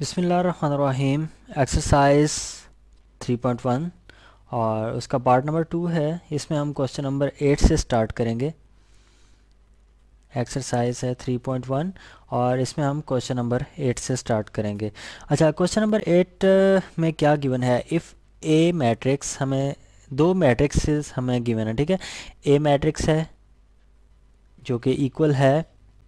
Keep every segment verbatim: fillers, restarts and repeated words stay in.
बिस्मिल्लाहिर्रहमानिर्रहीम। Exercise three point one और उसका पार्ट नंबर टू है। इसमें हम क्वेश्चन नंबर एट से स्टार्ट करेंगे। एक्सरसाइज है थ्री पॉइंट वन और इसमें हम क्वेश्चन नंबर एट से स्टार्ट करेंगे। अच्छा, क्वेश्चन नंबर एट में क्या गिवन है? इफ़ ए मैट्रिक्स, हमें दो मैट्रिक्स हमें गिवन है, ठीक है। ए मैट्रिक्स है जो कि इक्वल है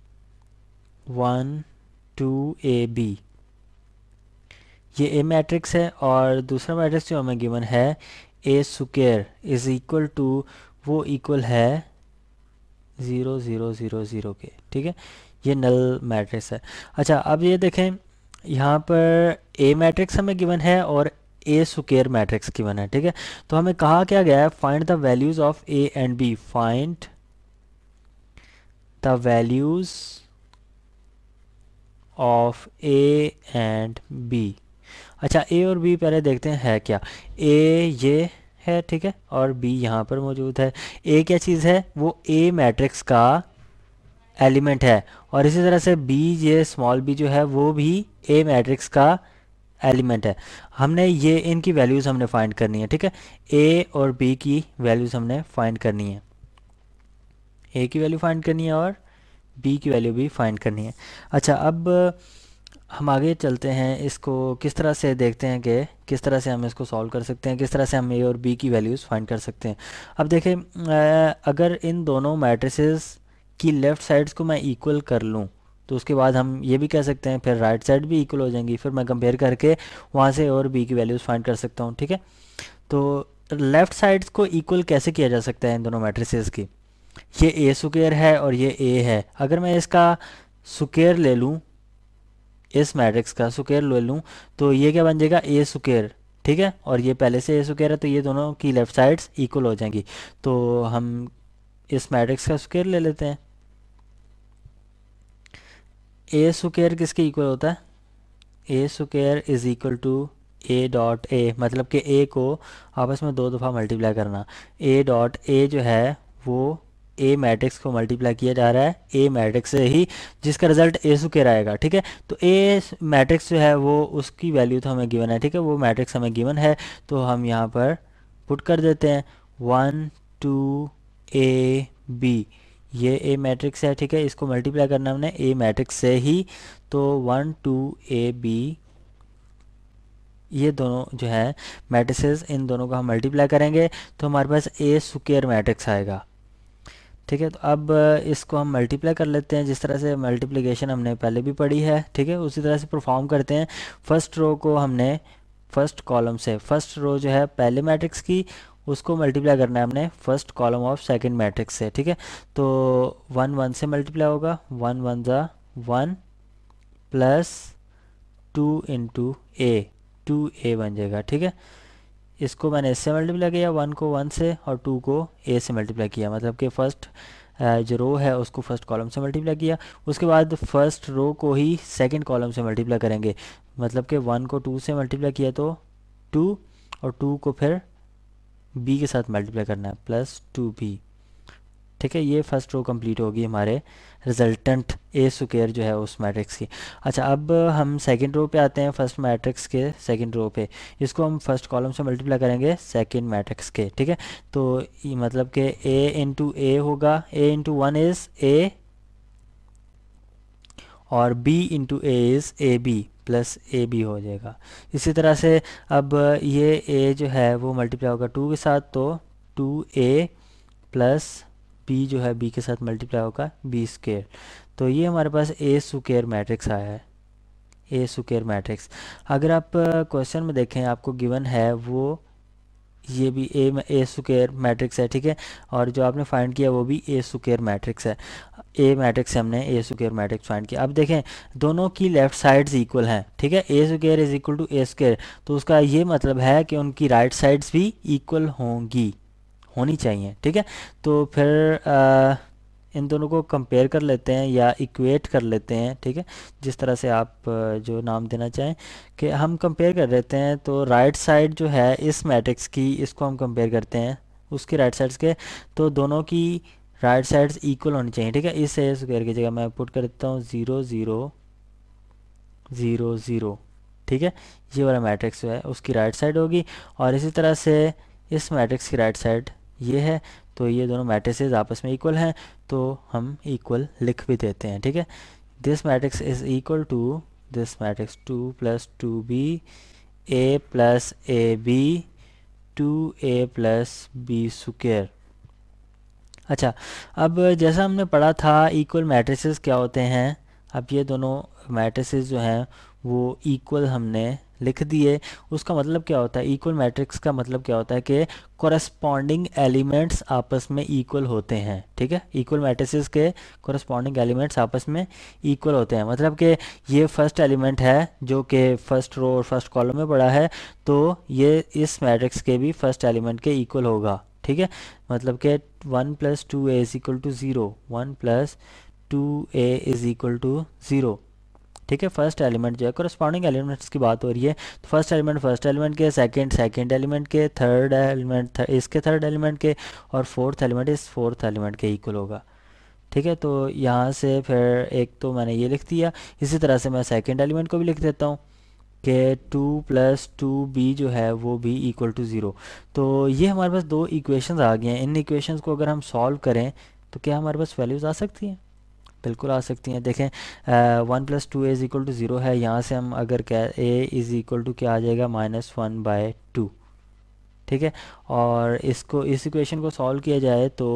वन टू ए बी, ये ए मैट्रिक्स है। और दूसरा मैट्रिक्स जो हमें गिवन है A square is equal to, वो इक्वल है ज़ीरो ज़ीरो ज़ीरो ज़ीरो के, ठीक है। ये नल मैट्रिक्स है। अच्छा, अब ये देखें, यहाँ पर ए मैट्रिक्स हमें गिवन है और ए स्क्वायर मैट्रिक्स गिवन है, ठीक है। तो हमें कहा क्या गया है? Find the values of A and B. Find the values of A and B. अच्छा, ए और बी पहले देखते हैं है क्या। ए ये है, ठीक है, और बी यहाँ पर मौजूद है। ए क्या चीज़ है? वो ए मैट्रिक्स का एलिमेंट है, और इसी तरह से बी, ये स्मॉल बी जो है वो भी ए मैट्रिक्स का एलिमेंट है। हमने ये इनकी वैल्यूज़ हमने फाइंड करनी है, ठीक है। ए और बी की वैल्यूज़ हमने फाइंड करनी है। ए की वैल्यू फाइंड करनी है और बी की वैल्यू भी फाइंड करनी है। अच्छा, अब हम आगे चलते हैं, इसको किस तरह से देखते हैं कि किस तरह से हम इसको सॉल्व कर सकते हैं, किस तरह से हम ए और बी की वैल्यूज़ फाइंड कर सकते हैं। अब देखें, अगर इन दोनों मैट्रिसेस की लेफ़्ट साइड्स को मैं इक्वल कर लूँ तो उसके बाद हम ये भी कह सकते हैं फिर राइट साइड भी इक्वल हो जाएंगी। फिर मैं कंपेयर करके वहाँ से ए और बी की वैल्यूज़ फाइंड कर सकता हूँ, ठीक है। तो लेफ़्ट साइड्स को इक्वल कैसे किया जा सकता है इन दोनों मैट्रिसेस की? ये ए स्क्वायर है और ये ए है। अगर मैं इसका स्क्वायर ले लूँ, इस मैट्रिक्स का स्क्वायर ले लूँ, तो ये क्या बन जाएगा? ए स्क्वायर, ठीक है। और ये पहले से ए स्क्वायर है, तो ये दोनों की लेफ़्ट साइड्स इक्वल हो जाएंगी। तो हम इस मैट्रिक्स का स्क्वायर ले लेते हैं। ए स्क्वायर किसके इक्वल होता है? A square is equal to A dot A, मतलब कि ए को आपस में दो दफ़ा मल्टीप्लाई करना। ए डॉट ए जो है वो ए मैट्रिक्स को मल्टीप्लाई किया जा रहा है ए मैट्रिक्स से ही, जिसका रिजल्ट ए स्क्वायर आएगा, ठीक है। तो ए मैट्रिक्स जो है वो उसकी वैल्यू तो हमें गिवन है, ठीक है, वो मैट्रिक्स हमें गिवन है। तो हम यहाँ पर पुट कर देते हैं वन टू ए बी, ये ए मैट्रिक्स है, ठीक है। इसको मल्टीप्लाई करना हमने ए मैट्रिक्स से ही, तो वन टू ए बी, ये दोनों जो है मैट्रिसेस, इन दोनों का हम मल्टीप्लाई करेंगे तो हमारे पास ए स्क्वायर मैट्रिक्स आएगा, ठीक है। तो अब इसको हम मल्टीप्लाई कर लेते हैं, जिस तरह से मल्टीप्लिकेशन हमने पहले भी पढ़ी है, ठीक है, उसी तरह से परफॉर्म करते हैं। फर्स्ट रो को हमने फर्स्ट कॉलम से, फर्स्ट रो जो है पहले मैट्रिक्स की, उसको मल्टीप्लाई करना है हमने first column of second matrix से, ठीक है। तो वन वन से मल्टीप्लाई होगा, वन वन ज़ा one plus two into A, two A बन जाएगा, ठीक है। इसको मैंने इससे मल्टीप्लाई किया, वन को वन से और टू को ए से मल्टीप्लाई किया, मतलब कि फ़र्स्ट जो रो है उसको फर्स्ट कॉलम से मल्टीप्लाई किया। उसके बाद फर्स्ट रो को ही सेकंड कॉलम से मल्टीप्लाई करेंगे, मतलब कि वन को टू से मल्टीप्लाई किया तो टू, और टू को फिर बी के साथ मल्टीप्लाई करना है प्लस टू बी, ठीक है। ये फर्स्ट रो कंप्लीट होगी हमारे रिजल्टेंट ए स्क्वायर जो है उस मैट्रिक्स की। अच्छा, अब हम सेकंड रो पे आते हैं, फर्स्ट मैट्रिक्स के सेकंड रो पे। इसको हम फर्स्ट कॉलम से मल्टीप्लाई करेंगे सेकंड मैट्रिक्स के, ठीक है। तो ये मतलब कि ए इंटू ए होगा, A into one is A और B into A is A B plus A B हो जाएगा। इसी तरह से अब ये ए जो है वो मल्टीप्लाई होगा टू के साथ, तो टू ए प्लस बी जो है बी के साथ मल्टीप्लाई होगा बी स्क्वायर। तो ये हमारे पास ए स्क्वायर मैट्रिक्स आया है, ए स्क्वायर मैट्रिक्स। अगर आप क्वेश्चन में देखें, आपको गिवन है वो ये भी ए ए स्क्वायर मैट्रिक्स है, ठीक है, और जो आपने फाइंड किया वो भी ए स्क्वायर मैट्रिक्स है। ए मैट्रिक्स से हमने ए स्क्वायर मैट्रिक्स फाइंड किया। अब देखें, दोनों की लेफ्ट साइड्स इक्वल हैं, ठीक है। A square is equal to A square, तो उसका ये मतलब है कि उनकी राइट साइड्स भी इक्वल होंगी, होनी चाहिए, ठीक है। तो फिर आ, इन दोनों को कंपेयर कर लेते हैं या इक्वेट कर लेते हैं, ठीक है, जिस तरह से आप आ, जो नाम देना चाहें, कि हम कंपेयर कर लेते हैं। तो राइट साइड जो है इस मैट्रिक्स की, इसको हम कंपेयर करते हैं उसके राइट साइड्स के, तो दोनों की राइट साइड्स इक्वल होनी चाहिए, ठीक है। इस ए स्क्वायर की जगह मैं पुट कर देता हूँ ज़ीरो ज़ीरो ज़ीरो ज़ीरो, ठीक है, ये वाला मैट्रिक्स जो है उसकी राइट साइड होगी, और इसी तरह से इस मैट्रिक्स की राइट साइड ये है। तो ये दोनों मैट्रिसेस आपस में इक्वल हैं, तो हम इक्वल लिख भी देते हैं। ठीक है, this matrix is equal to this matrix two plus two B A plus A B two A plus B square. अच्छा, अब जैसा हमने पढ़ा था इक्वल मैट्रिसेस क्या होते हैं, अब ये दोनों मैट्रिसेस जो हैं वो इक्वल हमने लिख दिए। उसका मतलब क्या होता है, इक्वल मैट्रिक्स का मतलब क्या होता है कि कोरस्पॉन्डिंग एलिमेंट्स आपस में इक्वल होते हैं। ठीक है, इक्वल मैट्रिसेस के कोरस्पॉन्डिंग एलिमेंट्स आपस में इक्वल होते हैं, मतलब कि ये फर्स्ट एलिमेंट है जो कि फर्स्ट रो और फर्स्ट कॉलम में पड़ा है, तो ये इस मैट्रिक्स के भी फर्स्ट एलिमेंट के इक्वल होगा। ठीक है, मतलब कि one plus two A is equal to zero, one plus two A is equal to zero. ठीक है, फर्स्ट एलिमेंट जो है, कोरस्पॉन्डिंग एलिमेंट्स की बात हो रही है, तो फर्स्ट एलिमेंट फर्स्ट एलिमेंट के, सेकंड सेकंड एलिमेंट के, थर्ड एलिमेंट थ, इसके थर्ड एलिमेंट के, और फोर्थ एलिमेंट इस फोर्थ एलिमेंट के इक्वल होगा। ठीक है, तो यहाँ से फिर एक तो मैंने ये लिख दिया, इसी तरह से मैं सेकंड एलिमेंट को भी लिख देता हूँ कि टू प्लस टू बी जो है वो भी इक्वल टू ज़ीरो। तो ये हमारे पास दो इक्वेशंस आ गए हैं, इन इक्वेशंस को अगर हम सॉल्व करें तो क्या हमारे पास वैल्यूज़ आ सकती हैं? बिल्कुल आ सकती हैं। देखें, one plus two A is equal to zero है, यहाँ से हम अगर क्या ए इज़ इक्वल टू क्या आ जाएगा, माइनस वन बाय टू। ठीक है, और इसको इस इक्वेशन को सॉल्व किया जाए तो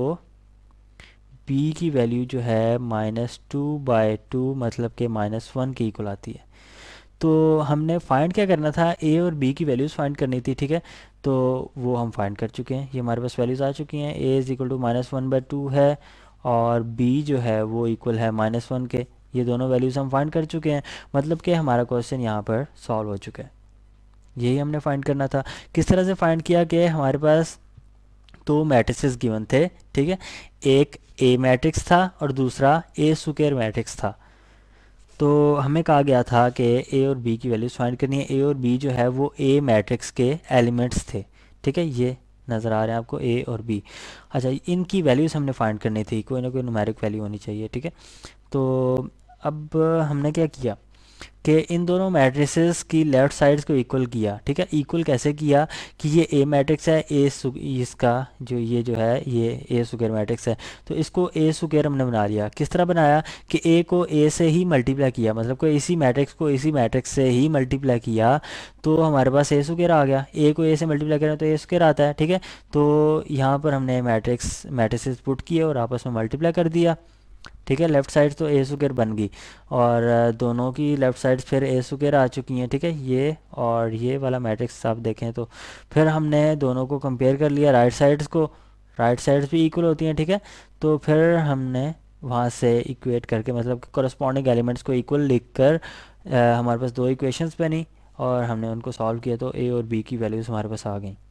b की वैल्यू जो है माइनस टू बाई टू, मतलब कि माइनस वन के इक्वल आती है। तो हमने फाइंड क्या करना था, a और b की वैल्यूज़ फाइंड करनी थी। ठीक है, तो वो हम फाइंड कर चुके हैं, ये हमारे पास वैल्यूज़ आ चुकी हैं। a is equal to minus one by two है, और b जो है वो इक्वल है माइनस वन के। ये दोनों वैल्यूज़ हम फाइंड कर चुके हैं, मतलब कि हमारा क्वेश्चन यहाँ पर सॉल्व हो चुका है। यही हमने फाइंड करना था। किस तरह से फाइंड किया कि हमारे पास दो मैट्रिसेस गिवन थे। ठीक है, एक ए मैट्रिक्स था और दूसरा ए स्क्वायर मैट्रिक्स था। तो हमें कहा गया था कि ए और बी की वैल्यूज़ फाइंड करनी है। ए और बी जो है वो ए मैट्रिक्स के एलिमेंट्स थे। ठीक है, ये नज़र आ रहे हैं आपको ए और बी। अच्छा, इनकी वैल्यूज़ हमने फाइंड करनी थी, कोई ना कोई न्यूमेरिक वैल्यू होनी चाहिए। ठीक है, तो अब हमने क्या किया कि इन दोनों मैट्रिसेस की लेफ़्ट साइड्स को इक्वल किया। ठीक है, इक्वल कैसे किया कि ये ए मैट्रिक्स है, ए इसका जो ये जो है ये ए स्क्वायर मैट्रिक्स है, तो इसको ए स्क्वायर हमने बना लिया। किस तरह बनाया कि ए को ए से ही मल्टीप्लाई किया, मतलब कोई इसी मैट्रिक्स को इसी मैट्रिक्स से ही मल्टीप्लाई किया, तो हमारे पास ए स्क्वायर आ गया। ए को ए से मल्टीप्लाई करें तो ए स्क्वायर आता है। ठीक है, तो यहाँ पर हमने मैट्रिक्स मैट्रिसेस पुट किए और आपस में मल्टीप्लाई कर दिया। ठीक है, लेफ़्ट साइड तो ए स्क्वायर बन गई, और दोनों की लेफ़्ट साइड फिर ए स्क्वायर आ चुकी हैं। ठीक है, ये और ये वाला मैट्रिक्स आप देखें तो फिर हमने दोनों को कंपेयर कर लिया, राइट साइड्स को, राइट साइड्स भी इक्वल होती हैं। ठीक है, तो फिर हमने वहाँ से इक्वेट करके, मतलब कोरस्पॉन्डिंग एलिमेंट्स को इक्वल लिख कर हमारे पास दो इक्वेशंस बनी, और हमने उनको सॉल्व किया तो ए और बी की वैल्यूज़ हमारे पास आ गई।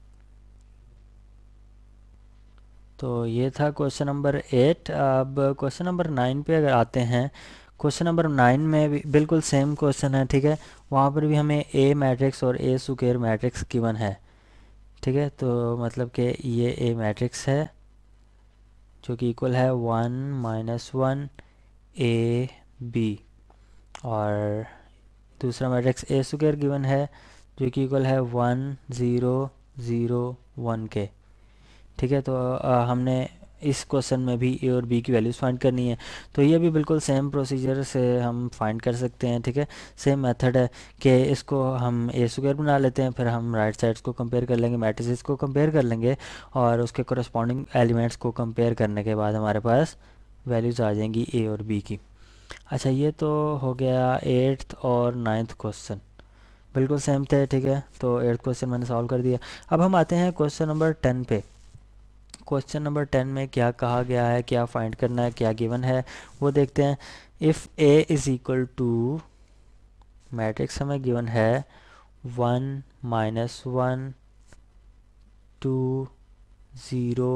तो ये था क्वेश्चन नंबर एट। अब क्वेश्चन नंबर नाइन पे अगर आते हैं, क्वेश्चन नंबर नाइन में भी बिल्कुल सेम क्वेश्चन है। ठीक है, वहाँ पर भी हमें ए मैट्रिक्स और ए स्क्वायर मैट्रिक्स गिवन है। ठीक है, तो मतलब कि ये ए मैट्रिक्स है जो कि इक्वल है one minus one A B, और दूसरा मैट्रिक्स ए स्क्वायर गिवन है जो कि इक्वल है वन ज़ीरो ज़ीरो वन के। ठीक है, तो आ, हमने इस क्वेश्चन में भी ए और बी की वैल्यूज़ फाइंड करनी है, तो ये भी बिल्कुल सेम प्रोसीजर से हम फाइंड कर सकते हैं। ठीक है, सेम मेथड है कि इसको हम ए स्क्वायर बना लेते हैं, फिर हम राइट साइड्स को कंपेयर कर लेंगे, मैट्रिसेस को कंपेयर कर लेंगे, और उसके कोरस्पॉन्डिंग एलिमेंट्स को कंपेयर करने के बाद हमारे पास वैल्यूज़ आ जाएंगी ए और बी की। अच्छा, ये तो हो गया एट्थ और नाइन्थ क्वेश्चन, बिल्कुल सेम थे। ठीक है, तो एट्थ क्वेश्चन मैंने सॉल्व कर दिया। अब हम आते हैं क्वेश्चन नंबर टेन पे। क्वेश्चन नंबर टेन में क्या कहा गया है, क्या फाइंड करना है, क्या गिवन है, वो देखते हैं। If A is equal to, matrix हमें गिवन है one minus one two zero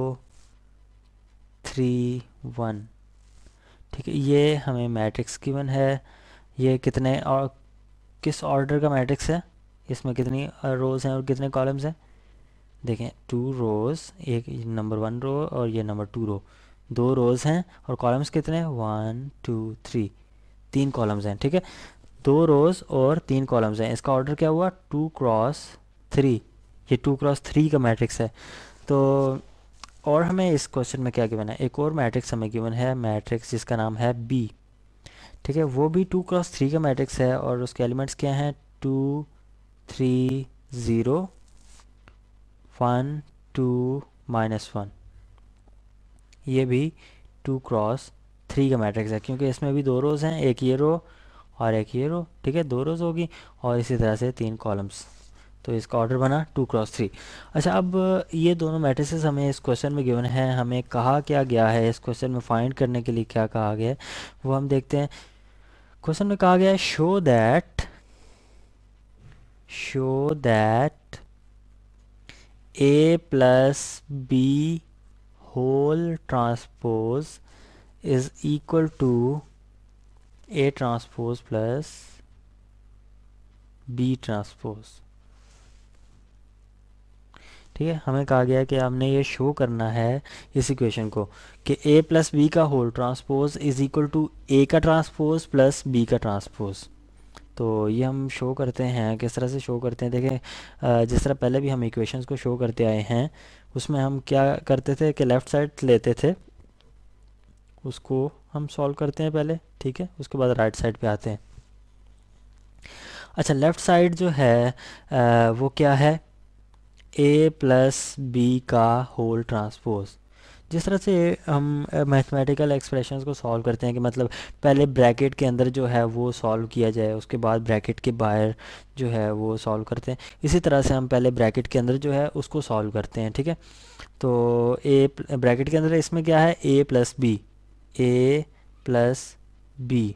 three one. ठीक है, ये हमें मैट्रिक्स गिवन है। ये कितने और किस ऑर्डर का मैट्रिक्स है, इसमें कितनी रोज़ हैं और कितने कॉलम्स हैं? देखें, टू रोज़, एक नंबर वन रो और ये नंबर टू रो, दो रोज़ हैं, और कॉलम्स कितने हैं, वन टू थ्री, तीन कॉलम्स हैं। ठीक है, दो रोज़ और तीन कॉलम्स हैं, इसका ऑर्डर क्या हुआ, टू क्रॉस थ्री। ये टू क्रॉस थ्री का मैट्रिक्स है। तो और हमें इस क्वेश्चन में क्या गिवन है, एक और मैट्रिक्स हमें गिवन है, मैट्रिक्स जिसका नाम है बी। ठीक है, वो भी टू क्रॉस थ्री का मैट्रिक्स है और उसके एलिमेंट्स क्या हैं, two three zero one two minus one. ये भी टू क्रॉस थ्री का मैट्रिक्स है क्योंकि इसमें भी दो रोज़ हैं, एक ये रो और एक ये रो। ठीक है, दो रोज़ होगी और इसी तरह से तीन कॉलम्स। तो इसका ऑर्डर बना टू क्रॉस थ्री। अच्छा, अब ये दोनों मैट्रिसेस हमें इस क्वेश्चन में गिवन है, हमें कहा क्या गया है इस क्वेश्चन में फाइंड करने के लिए क्या कहा गया है वो हम देखते हैं। क्वेश्चन में कहा गया है show that show that A plus B whole transpose is equal to A transpose plus B transpose. ठीक है, हमें कहा गया है कि हमने ये शो करना है इस इक्वेशन को कि a प्लस बी का whole transpose is equal to A का ट्रांसपोज प्लस बी का ट्रांसपोज। तो ये हम शो करते हैं, किस तरह से शो करते हैं देखें। अ, जिस तरह पहले भी हम इक्वेशंस को शो करते आए हैं उसमें हम क्या करते थे कि लेफ़्ट साइड लेते थे, उसको हम सॉल्व करते हैं पहले। ठीक है, उसके बाद राइट साइड पे आते हैं। अच्छा, लेफ़्ट साइड जो है अ, वो क्या है, ए प्लस बी का होल ट्रांसपोज। जिस तरह से हम मैथमेटिकल एक्सप्रेशंस को सॉल्व करते हैं कि मतलब पहले ब्रैकेट के अंदर जो है वो सॉल्व किया जाए, उसके बाद ब्रैकेट के बाहर जो है वो सॉल्व करते हैं, इसी तरह से हम पहले ब्रैकेट के अंदर जो है उसको सॉल्व करते हैं। ठीक है, तो ए ब्रैकेट के अंदर इसमें क्या है, A plus B, A plus B.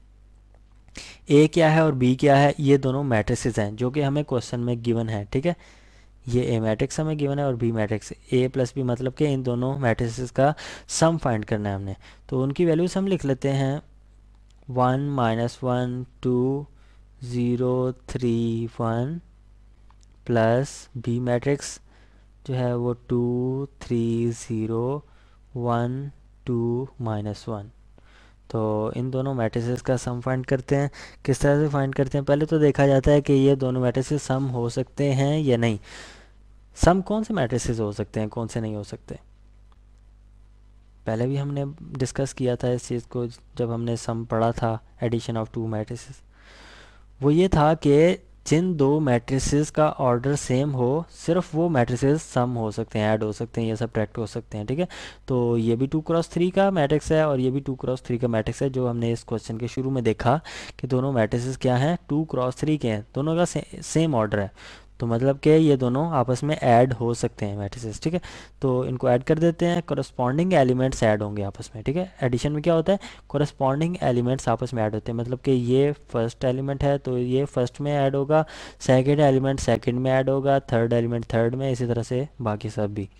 A क्या है और बी क्या है, ये दोनों मैट्रिसेस हैं जो कि हमें क्वेश्चन में गिवन है। ठीक है, ये ए मैट्रिक्स हमें गिवन है और B matrix, A plus B मतलब कि इन दोनों मैट्रिसेस का सम फाइंड करना है हमने। तो उनकी वैल्यूज हम लिख लेते हैं, one minus one two zero three one plus B matrix जो है वो two three zero one two minus one. तो इन दोनों मैट्रिसेस का सम फाइंड करते हैं। किस तरह से फाइंड करते हैं, पहले तो देखा जाता है कि ये दोनों मैट्रिसेस सम हो सकते हैं या नहीं। सम कौन से मैट्रिसेस हो सकते हैं, कौन से नहीं हो सकते, पहले भी हमने डिस्कस किया था इस चीज़ को जब हमने सम पढ़ा था एडिशन ऑफ टू मैट्रिसेस। वो ये था कि जिन दो मैट्रिसेस का ऑर्डर सेम हो सिर्फ वो मैट्रिसेस सम हो सकते हैं, ऐड हो सकते हैं या सब्ट्रैक्ट हो सकते हैं। ठीक है, तो ये भी टू क्रॉस थ्री का मैट्रिक्स है और ये भी टू क्रॉस थ्री का मैट्रिक्स है जो हमने इस क्वेश्चन के शुरू में देखा कि दोनों मैट्रिसेस क्या हैं, टू क्रॉस थ्री के हैं, दोनों का से, सेम ऑर्डर है। तो मतलब कि ये दोनों आपस में ऐड हो सकते हैं मैट्रिसेस। ठीक है, तो इनको ऐड कर देते हैं, करस्पॉन्डिंग एलिमेंट्स ऐड होंगे आपस में। ठीक है, एडिशन में क्या होता है, करस्पॉन्डिंग एलिमेंट्स आपस में ऐड होते हैं, मतलब कि ये फर्स्ट एलिमेंट है तो ये फर्स्ट में ऐड होगा, सेकंड एलिमेंट सेकंड में ऐड होगा, थर्ड एलिमेंट थर्ड में, इसी तरह से बाकी सब भी।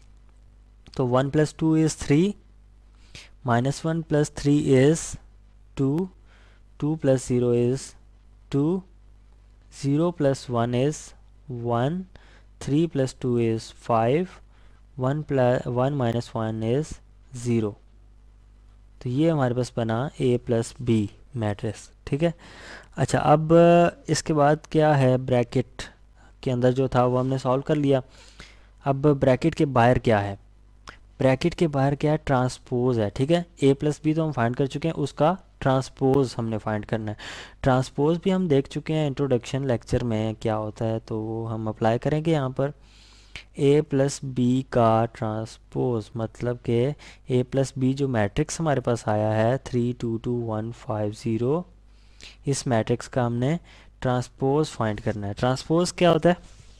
तो one plus two is three, minus one plus three is two, two plus zero is two, zero plus one is one, three plus two is five, one plus one minus one is zero. तो ये हमारे पास बना ए plus B matrix. ठीक है, अच्छा अब इसके बाद क्या है, ब्रैकेट के अंदर जो था वो हमने सॉल्व कर लिया। अब ब्रैकेट के बाहर क्या है, ब्रैकेट के बाहर क्या है, ट्रांसपोज है। ठीक है, ए प्लस बी तो हम फाइंड कर चुके हैं, उसका ट्रांसपोज हमने फाइंड करना है। ट्रांसपोज भी हम देख चुके हैं इंट्रोडक्शन लेक्चर में क्या होता है, तो वो हम अप्लाई करेंगे यहाँ पर। ए प्लस बी का ट्रांसपोज मतलब कि ए प्लस बी जो मैट्रिक्स हमारे पास आया है three two two one five zero, इस मैट्रिक्स का हमने ट्रांसपोज फाइंड करना है। ट्रांसपोज क्या होता है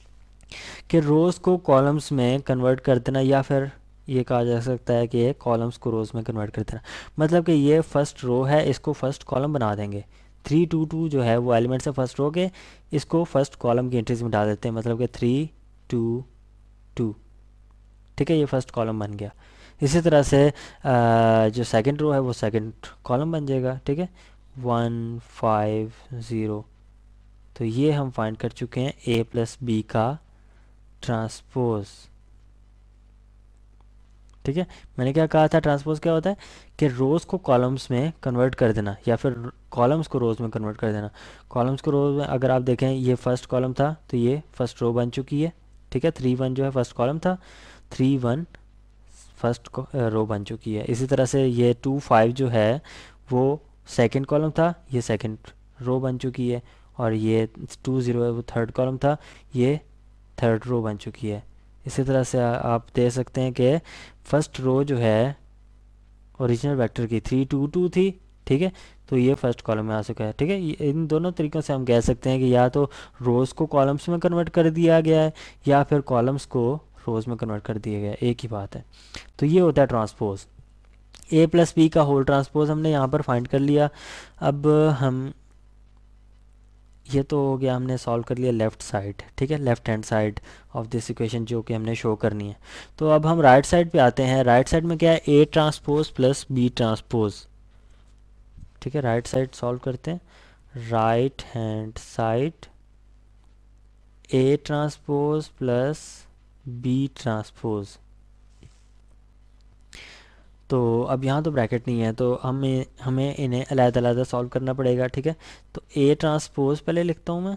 कि रोज़ को कॉलम्स में कन्वर्ट कर देना, या फिर ये कहा जा सकता है कि कॉलम्स को रोज़ में कन्वर्ट कर देना। मतलब कि ये फर्स्ट रो है, इसको फर्स्ट कॉलम बना देंगे, थ्री टू टू जो है वो एलिमेंट्स है फर्स्ट रो के, इसको फर्स्ट कॉलम की एंट्रीज में डाल देते हैं, मतलब कि थ्री टू टू। ठीक है, ये फर्स्ट कॉलम बन गया। इसी तरह से आ, जो सेकंड रो है वो सेकंड कॉलम बन जाएगा। ठीक है, वन फाइव ज़ीरो। तो ये हम फाइंड कर चुके हैं ए प्लस बी का ट्रांसपोज। ठीक है, मैंने क्या कहा था, ट्रांसपोज क्या होता है कि रोज़ को कॉलम्स में कन्वर्ट कर देना या फिर कॉलम्स को रोज़ में कन्वर्ट कर देना। कॉलम्स को रोज़ में अगर आप देखें, ये फर्स्ट कॉलम था तो ये फर्स्ट रो बन चुकी है, ठीक है, थ्री वन जो है फर्स्ट कॉलम था, थ्री वन फर्स्ट रो बन चुकी है। इसी तरह से ये टू फाइव जो है वो सेकंड कॉलम था, ये सेकंड रो बन चुकी है, और ये टू ज़ीरो है वो थर्ड कॉलम था, ये थर्ड रो बन चुकी है। इसी तरह से आ, आप दे सकते हैं कि फर्स्ट रो जो है ओरिजिनल वेक्टर की थ्री टू टू थी, ठीक है, तो ये फर्स्ट कॉलम में आ चुका है। ठीक है, इन दोनों तरीक़ों से हम कह सकते हैं कि या तो रोज़ को कॉलम्स में कन्वर्ट कर दिया गया है या फिर कॉलम्स को रोज़ में कन्वर्ट कर दिया गया है, एक ही बात है। तो ये होता है ट्रांसपोज। ए प्लस बी का होल ट्रांसपोज हमने यहाँ पर फाइंड कर लिया। अब हम ये तो हो गया, हमने सॉल्व कर लिया लेफ़्ट साइड, ठीक है, left hand side of this equation जो कि हमने शो करनी है। तो अब हम राइट साइड पे आते हैं। राइट साइड में क्या है, A transpose plus B transpose, ठीक है, राइट साइड सॉल्व करते हैं। Right hand side A transpose plus B transpose. तो अब यहाँ तो ब्रैकेट नहीं है तो हमें हमें इन्हें अलग-अलग सॉल्व करना पड़ेगा, ठीक है। तो ए ट्रांसपोज पहले लिखता हूँ मैं।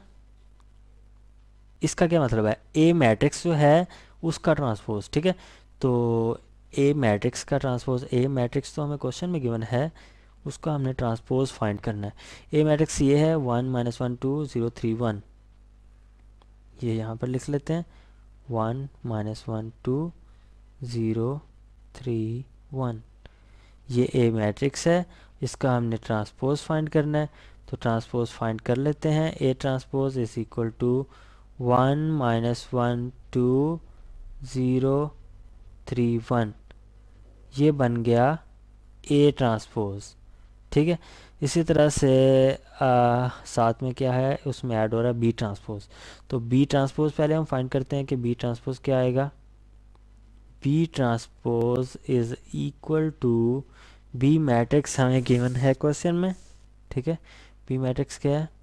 इसका क्या मतलब है, ए मैट्रिक्स जो है उसका ट्रांसपोज, ठीक है। तो ए मैट्रिक्स का ट्रांसपोज, ए मैट्रिक्स तो हमें क्वेश्चन में गिवन है, उसका हमने ट्रांसपोज फाइंड करना है। ए मैट्रिक्स ये है one minus one two zero three one, ये यहाँ पर लिख लेते हैं, one minus one two zero three one. ये ए मैट्रिक्स है, इसका हमने ट्रांसपोज फाइंड करना है। तो ट्रांसपोज फाइंड कर लेते हैं। A transpose is equal to one minus one two zero three one, ये बन गया ए ट्रांसपोज, ठीक है। इसी तरह से आ, साथ में क्या है, उसमें ऐड हो रहा है बी ट्रांसपोज। तो बी ट्रांसपोज पहले हम फाइंड करते हैं कि बी ट्रांसपोज क्या आएगा। B transpose is equal to, B matrix हमें गिवन है क्वेश्चन में, ठीक है। बी मैट्रिक्स क्या है,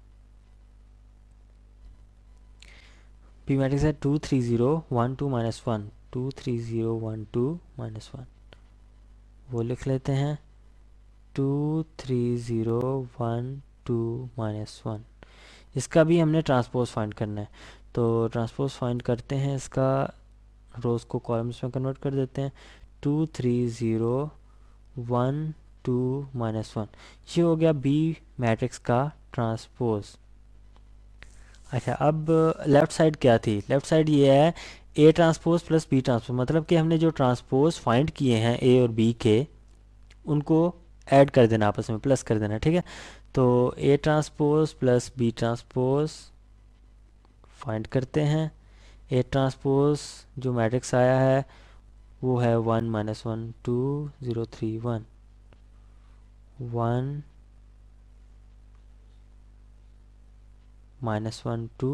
बी मैट्रिक्स है two three zero one two minus one, two three zero one two minus one, वो लिख लेते हैं, two three zero one two minus one. इसका भी हमने ट्रांसपोज फाइंड करना है। तो ट्रांसपोज फाइंड करते हैं, इसका रोज़ को कॉलम्स में कन्वर्ट कर देते हैं। Two three zero one two minus one, ये हो गया बी मैट्रिक्स का ट्रांसपोज। अच्छा, अब लेफ़्ट साइड क्या थी, लेफ़्ट साइड ये है A transpose plus B transpose, मतलब कि हमने जो ट्रांसपोज फाइंड किए हैं ए और बी के, उनको ऐड कर देना, आपस में प्लस कर देना, ठीक है। तो A transpose plus B transpose find करते हैं। ए ट्रांसपोज जो मैट्रिक्स आया है वो है one minus one two zero three one, one minus one two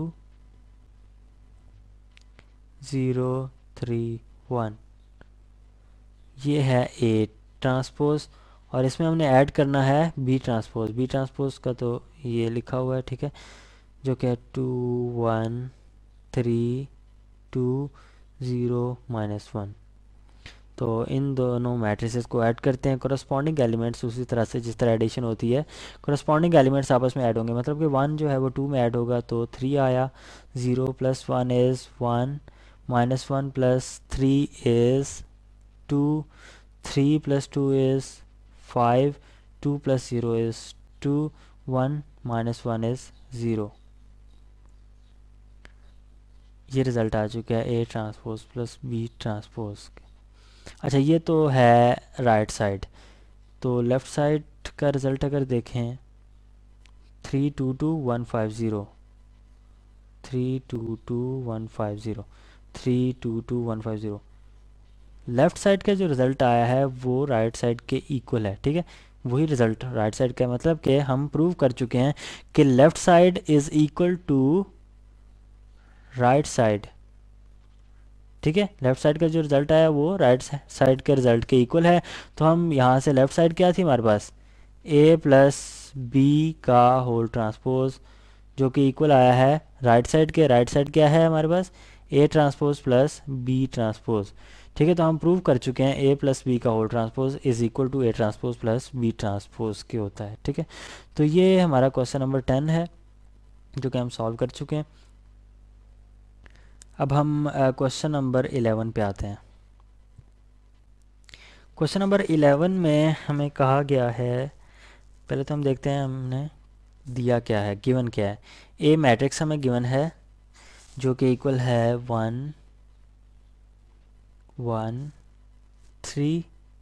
zero three one, ये है ए ट्रांसपोज। और इसमें हमने ऐड करना है बी ट्रांसपोज। बी ट्रांसपोज का तो ये लिखा हुआ है, ठीक है, जो कि two one three two zero minus one. तो इन दोनों मैट्रिसेस को ऐड करते हैं, कोरस्पॉन्डिंग एलिमेंट्स उसी तरह से जिस तरह एडिशन होती है, कोरस्पॉन्डिंग एलिमेंट्स आपस में ऐड होंगे, मतलब कि वन जो है वो टू में ऐड होगा तो थ्री आया, zero plus one is one, minus one plus three is two, three plus two is five, two plus zero is two, one minus one is zero. ये रिज़ल्ट आ चुका है A transpose plus B transpose. अच्छा, ये तो है right side. तो left side का रिज़ल्ट अगर देखें, three two two one five zero, three two two one five zero, three two two one five zero, left side का जो रिज़ल्ट आया है वो राइट साइड के इक्वल है, ठीक है। वही रिज़ल्ट राइट साइड का, मतलब कि हम प्रूव कर चुके हैं कि left side is equal to right side, ठीक है। लेफ़्ट साइड का जो रिज़ल्ट आया वो राइट साइड के रिज़ल्ट के इक्वल है। तो हम यहाँ से लेफ़्ट साइड क्या थी हमारे पास, ए प्लस बी का होल ट्रांसपोज, जो कि इक्वल आया है राइट साइड के। राइट साइड क्या है हमारे पास, A transpose plus B transpose, ठीक है, तो हम प्रूव कर चुके हैं ए प्लस बी का whole transpose is equal to A transpose plus B transpose के होता है। ठीक है, तो ये हमारा क्वेश्चन नंबर टेन है जो कि हम सॉल्व कर चुके हैं। अब हम क्वेश्चन नंबर इलेवन पे आते हैं। क्वेश्चन नंबर इलेवन में हमें कहा गया है, पहले तो हम देखते हैं हमने दिया क्या है, गिवन क्या है। ए मैट्रिक्स हमें गिवन है जो कि इक्वल है one one three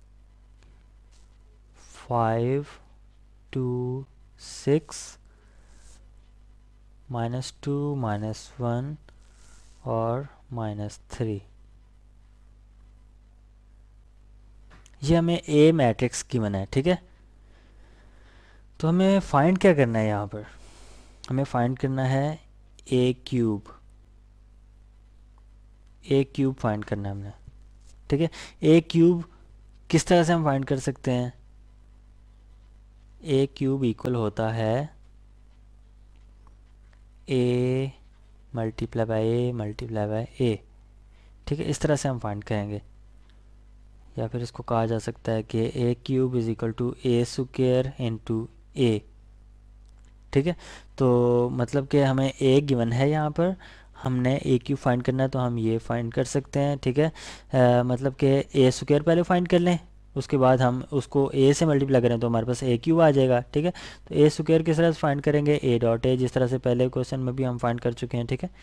five two six minus two minus one और माइनस थ्री। ये हमें ए मैट्रिक्स गिवन है। ठीक है, तो हमें फाइंड क्या करना है यहाँ पर, हमें फाइंड करना है A cube, A cube find करना है हमने। ठीक है, ए क्यूब किस तरह से हम फाइंड कर सकते हैं, ए क्यूब इक्वल होता है A multiply by A multiply by A. ठीक है, इस तरह से हम फाइंड करेंगे, या फिर इसको कहा जा सकता है कि A cube is equal to A square into A. ठीक है, तो मतलब कि हमें ए गिवन है, यहाँ पर हमने ए क्यूब फाइंड करना है तो हम ये फाइंड कर सकते हैं। ठीक है, आ, मतलब कि ए स्क्वायर पहले फाइंड कर लें, उसके बाद हम उसको ए से मल्टीप्लाई करें तो हमारे पास ए क्यूब आ जाएगा। ठीक है, तो ए स्क्वायर किस तरह से फाइंड करेंगे, ए डॉट ए, जिस तरह से पहले क्वेश्चन में भी हम फाइंड कर चुके हैं। ठीक है,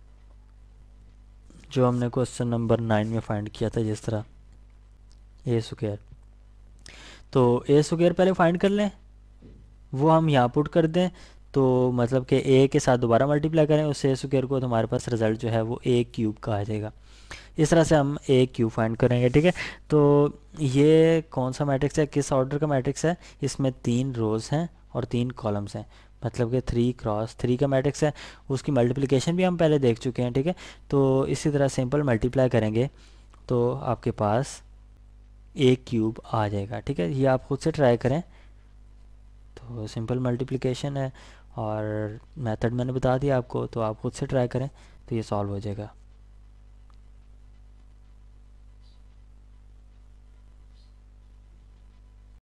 जो हमने क्वेश्चन नंबर नाइन में फाइंड किया था जिस तरह ए स्क्वायर, तो ए स्क्वायर पहले फाइंड कर लें, वो हम यहाँ पुट कर दें, तो मतलब कि ए के साथ दोबारा मल्टीप्लाई करें उस ए स्क्वायर को, तो हमारे पास रिजल्ट जो है वो ए क्यूब का आ जाएगा। इस तरह से हम ए क्यूब फाइंड करेंगे। ठीक है, तो ये कौन सा मैट्रिक्स है, किस ऑर्डर का मैट्रिक्स है, इसमें तीन रोज़ हैं और तीन कॉलम्स हैं, मतलब कि थ्री क्रॉस थ्री का मैट्रिक्स है। उसकी मल्टीप्लिकेशन भी हम पहले देख चुके हैं। ठीक है, तो इसी तरह सिंपल मल्टीप्लाई करेंगे तो आपके पास ए क्यूब आ जाएगा। ठीक है, ये आप खुद से ट्राई करें, तो सिंपल मल्टीप्लिकेशन है और मेथड मैंने बता दिया आपको, तो आप खुद से ट्राई करें तो ये सॉल्व हो जाएगा।